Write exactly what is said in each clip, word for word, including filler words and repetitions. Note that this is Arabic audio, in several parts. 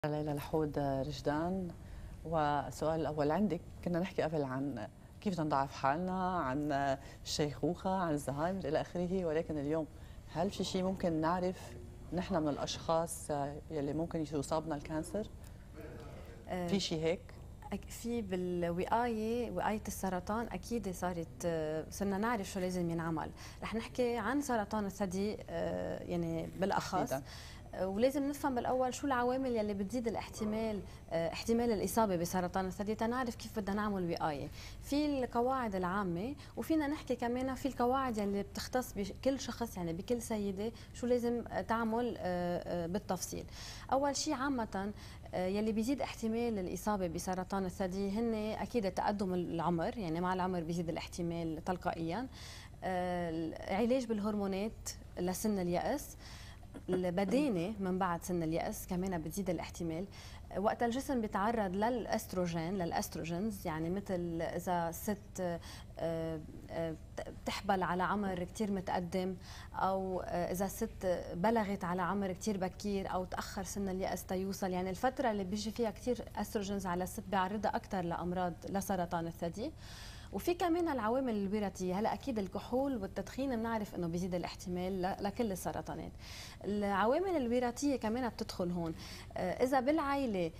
ليلى لحود رشدان. والسؤال الأول عندك، كنا نحكي قبل عن كيف بدنا نضعف حالنا، عن الشيخوخة، عن الزهايمر إلى آخره، ولكن اليوم هل في شيء ممكن نعرف نحن من الأشخاص يلي ممكن يصابنا الكانسر؟ في شيء هيك؟ في بالوقايه، وقايه السرطان اكيد صارت صرنا نعرف شو لازم ينعمل. رح نحكي عن سرطان الثدي يعني بالاخص، ولازم نفهم بالاول شو العوامل يلي بتزيد الاحتمال احتمال الاصابه بسرطان الثدي تنعرف كيف بدنا نعمل وقايه. في القواعد العامه، وفينا نحكي كمان في القواعد يلي بتختص بكل شخص، يعني بكل سيده شو لازم تعمل بالتفصيل. اول شيء عامه يلي بيزيد احتمال الاصابه بسرطان الثدي هن اكيد تقدم العمر، يعني مع العمر بيزيد الاحتمال تلقائيا. علاج بالهرمونات لسن اليأس، البدانه من بعد سن اليأس كمان بتزيد الاحتمال. وقت الجسم بيتعرض للاستروجين للاستروجينز، يعني مثل اذا الست بتحبل على عمر كثير متقدم، او اذا الست بلغت على عمر كثير بكير، او تاخر سن اليأس تيوصل، يعني الفتره اللي بيجي فيها كثير استروجينز على الست بيعرضها اكثر لامراض لسرطان الثدي. وفي كمان العوامل الوراثيه، هلا اكيد الكحول والتدخين بنعرف انه بيزيد الاحتمال لكل السرطانات. العوامل الوراثيه كمان بتدخل هون. اذا بالعائله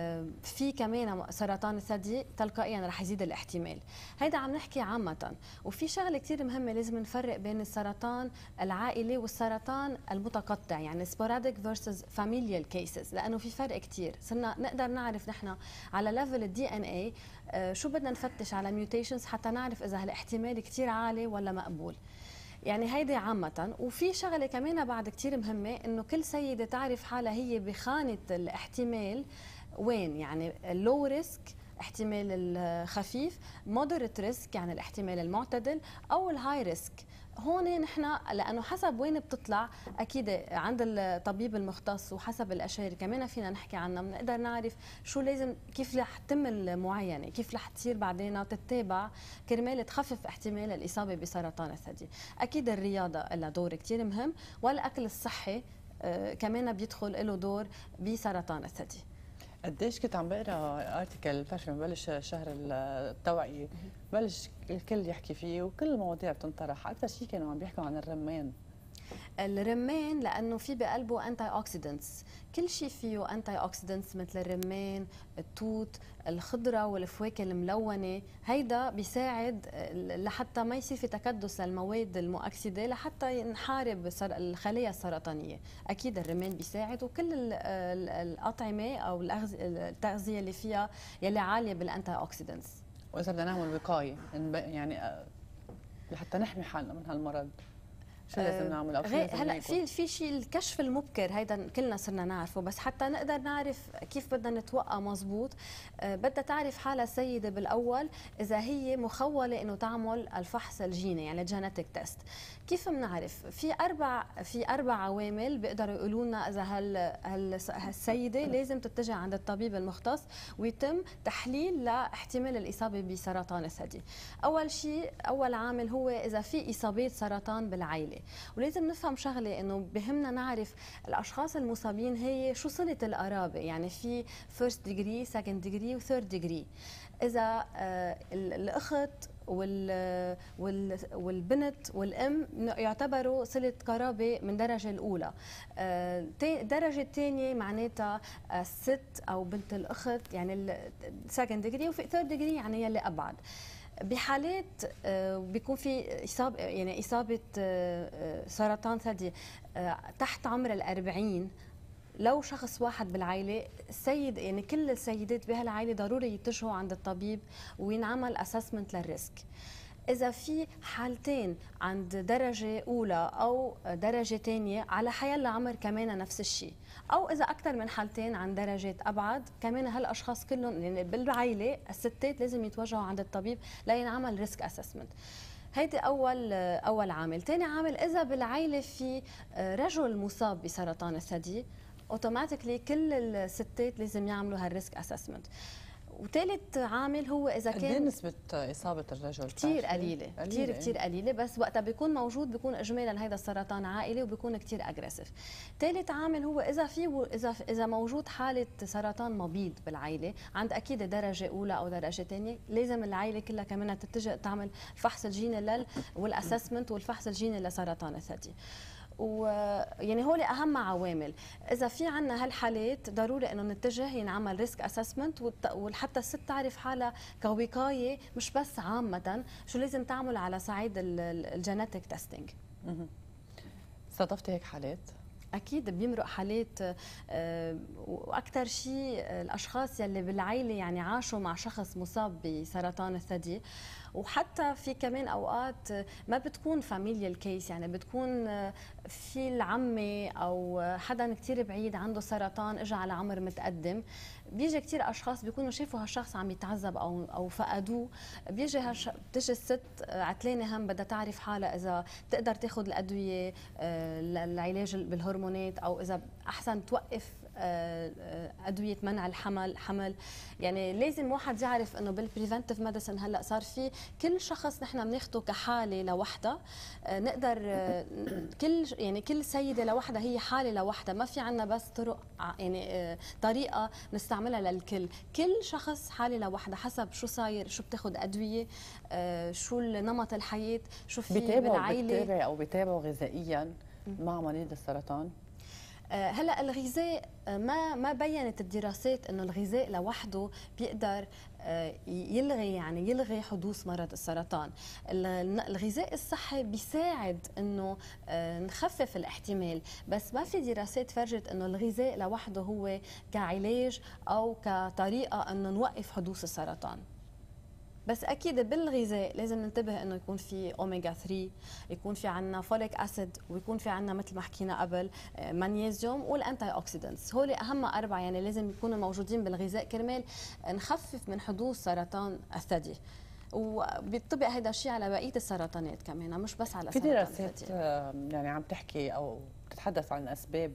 في كمان سرطان الثدي تلقائيا رح يزيد الاحتمال. هيدا عم نحكي عامه. وفي شغله كثير مهمه، لازم نفرق بين السرطان العائلي والسرطان المتقطع، يعني sporadic versus familial cases، لانه في فرق كثير. صرنا نقدر نعرف نحن على ليفل الدي ان اي شو بدنا نفتش على ميوتيشنز حتى نعرف اذا هالاحتمال كثير عالي ولا مقبول. يعني هيدي عامة. وفي شغلة كمان بعد كتير مهمة، انه كل سيدة تعرف حالها هي بخانة الاحتمال وين، يعني اللو ريسك احتمال الخفيف، مودريت ريسك يعني الاحتمال المعتدل، او الهاي ريسك. هون نحن لانه حسب وين بتطلع اكيد عند الطبيب المختص وحسب الاشياء كمان فينا نحكي عنها، بنقدر نعرف شو لازم، كيف رح تتم المعاينه، كيف رح تصير بعدين وتتابع كرمال تخفف احتمال الاصابه بسرطان الثدي. اكيد الرياضه لها دور كثير مهم، والاكل الصحي آه كمان بيدخل له دور بسرطان الثدي. قديش كنت عم بقرا ارتكل، بتعرفي لما ببلش شهر التوعيه بلش الكل يحكي فيه وكل المواضيع بتنطرح، اكثر شيء كانوا عم بيحكوا عن الرمان. الرمان لانه في بقلبه انتي اوكسيدنتس، كل شيء فيه انتي اوكسيدنتس مثل الرمان، التوت، الخضره والفواكه الملونه. هيدا بيساعد لحتى ما يصير في تكدس للمواد المؤكسده لحتى نحارب الخلايا السرطانيه. اكيد الرمان بيساعد، وكل الاطعمه او التغذيه اللي فيها يلي عاليه بالانتي اوكسيدنتس. واذا بدنا نعمل وقايه يعني لحتى نحمي حالنا من هالمرض، شو لازم نعمل؟ او هلا في في شيء الكشف المبكر، هيدا كلنا صرنا نعرفه، بس حتى نقدر نعرف كيف بدنا نتوقع مزبوط. أه بدها تعرف حالها السيده بالاول اذا هي مخوله انه تعمل الفحص الجيني، يعني الجينيتك تيست. كيف بنعرف؟ في اربع في اربع عوامل بيقدروا يقولوا لنا اذا هال هالسيده لازم تتجه عند الطبيب المختص ويتم تحليل لاحتمال الاصابه بسرطان الثدي. اول شيء، اول عامل هو اذا في اصابات سرطان بالعائله. ولازم نفهم شغله، انه بهمنا نعرف الاشخاص المصابين هي شو صله القرابه، يعني في فيرست ديجري، سكند ديجري، وثيرد ديجري. اذا آه الاخت وال والبنت والام يعتبروا صله قرابه من درجه الاولى. الدرجه الثانيه معناتها الست او بنت الاخت، يعني السكند ديجري، وفي ثيرد ديجري يعني يلي ابعد. بحالات بيكون في إصابة، يعني إصابة سرطان ثدي تحت عمر الأربعين، لو شخص واحد بالعائلة، السيد يعني كل السيدات بهالعائلة ضروري يتجهوا عند الطبيب وينعمل أسسمنت للريسك. إذا في حالتين عند درجة أولى أو درجة ثانية على حيلا عمر كمان نفس الشيء، أو إذا أكثر من حالتين عند درجات أبعد، كمان هالأشخاص كلهم يعني بالعائلة الستات لازم يتوجهوا عند الطبيب لينعمل ريسك أسسمنت. هيدي أول أول عامل. ثاني عامل، إذا بالعائلة في رجل مصاب بسرطان الثدي، اوتوماتيكلي كل الستات لازم يعملوا هالريسك اسسمنت. وثالث عامل هو اذا قد ايه كان نسبة إصابة الرجل؟ كثير قليله، كثير كثير قليله، بس وقتها بيكون موجود بيكون اجمالا هذا السرطان عائلي وبيكون كثير اجريسيف. ثالث عامل هو اذا في اذا اذا موجود حاله سرطان مبيض بالعائله عند اكيد درجه اولى او درجه ثانيه، لازم العائله كلها كمان تتجه تعمل فحص الجيني لل والاسسمنت والفحص الجيني لسرطان الثدي. ويعني هول اهم عوامل. اذا في عندنا هالحالات ضروري انه نتجه ينعمل ريسك اسسمنت، وحتى الست تعرف حالها كوقايه مش بس عامه شو لازم تعمل على صعيد الجينيتك تيستينج. صادفتي هيك حالات؟ اكيد بيمرق حالات، واكثر شيء الاشخاص يلي بالعائله يعني عاشوا مع شخص مصاب بسرطان الثدي، وحتى في كمان اوقات ما بتكون فاميليال كيس، يعني بتكون في العمه او حدا كثير بعيد عنده سرطان اجى على عمر متقدم، بيجي كثير اشخاص بيكونوا شافوا هالشخص عم يتعذب او او فقدوه، بيجي هالش... بتجي الست عتلانه هم بدها تعرف حالها اذا بتقدر تاخذ الادويه للعلاج بالهرمونات او اذا احسن توقف ادويه منع الحمل حمل. يعني لازم واحد يعرف انه بالبريفنتيف ميديسن هلا صار في كل شخص نحن بناخده كحاله لوحدها، نقدر كل يعني كل سيده لوحدها هي حاله لوحدها، ما في عندنا بس طرق يعني طريقه نستعملها للكل، كل شخص حاله لوحدها حسب شو صاير، شو بتاخذ ادويه، شو نمط الحياه، شو في بالعائله. بتابعوا او بتابعوا غذائيا مع مريض السرطان؟ هلا الغذاء ما ما بينت الدراسات انه الغذاء لوحده بيقدر يلغي يعني يلغي حدوث مرض السرطان. الغذاء الصحي بيساعد انه نخفف الاحتمال، بس ما في دراسات فرجت انه الغذاء لوحده هو كعلاج او كطريقه انه نوقف حدوث السرطان. بس اكيد بالغذاء لازم ننتبه انه يكون في اوميجا ثلاثة، يكون في عندنا فوليك اسيد، ويكون في عندنا مثل ما حكينا قبل مغنيسيوم والانتي اوكسيدنتس، هول اهم اربعه يعني لازم يكونوا موجودين بالغذاء كرمال نخفف من حدوث سرطان الثدي. وبيطبق هذا الشيء على بقيه السرطانات كمان، مش بس على سرطان الثدي. في دراسات يعني عم تحكي او بتتحدث عن اسباب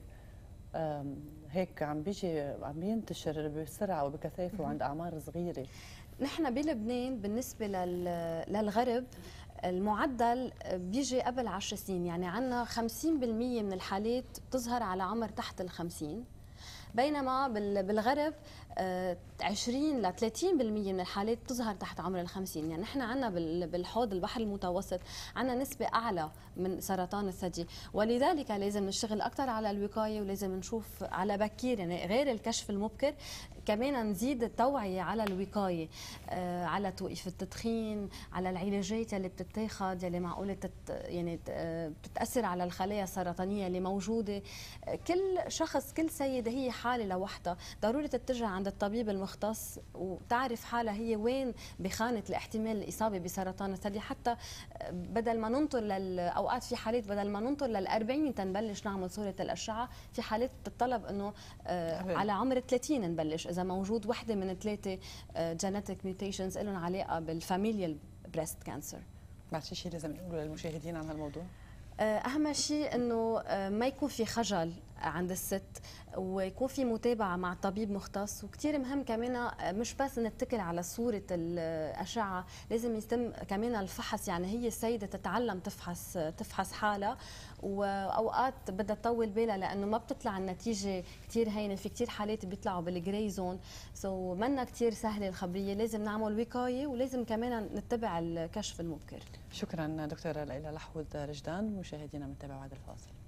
هيك عم بيجي عم ينتشر بسرعه وبكثافه عند اعمار صغيره. نحن بلبنان بالنسبة للغرب المعدل بيجي قبل عشر سنين، يعني عنا خمسين بالمية من الحالات بتظهر على عمر تحت الخمسين، بينما بالغرب عشرين ل ثلاثين بالمية من الحالات بتظهر تحت عمر الخمسين. يعني نحن عنا بالحوض البحر المتوسط عنا نسبة أعلى من سرطان الثدي، ولذلك لازم نشتغل أكثر على الوقاية، ولازم نشوف على بكير يعني غير الكشف المبكر كمان نزيد التوعية على الوقاية، آه على توقيف التدخين، على العلاجات اللي بتتاخد يلي معقولة تت يعني بتتأثر على الخلايا السرطانية اللي موجودة. آه كل شخص كل سيدة هي حالة لوحدها، ضروري تتجه عند الطبيب المختص وتعرف حالها هي وين بخانة الاحتمال الإصابة بسرطان الثدي، حتى بدل ما ننطر لل أوقات في حالات بدل ما ننطر للأربعين تنبلش نعمل صورة الأشعة، في حالات بتطلب إنه آه على عمر ثلاثين نبلش إذا موجود وحدة من ثلاثة جينيتك ميوتيشنز لهم علاقة بالفاميليال بريست كانسر. بعد شيء لازم نقوله للمشاهدين عن هالموضوع؟ أهم شيء إنه ما يكون في خجل عند الست، ويكون في متابعة مع طبيب مختص، وكتير مهم كمان مش بس نتكل على صورة الأشعة، لازم يتم كمان الفحص، يعني هي السيدة تتعلم تفحص تفحص حالها، واوقات بدها تطول بالها لانه ما بتطلع النتيجه كثير هينه، في كثير حالات بيطلعوا بالجراي زون، سو منا كثير سهله الخبريه، لازم نعمل وقايه ولازم كمان نتبع الكشف المبكر. شكرا دكتوره ليلى لحود رجدان. مشاهدينا بنتابع بعد الفاصل.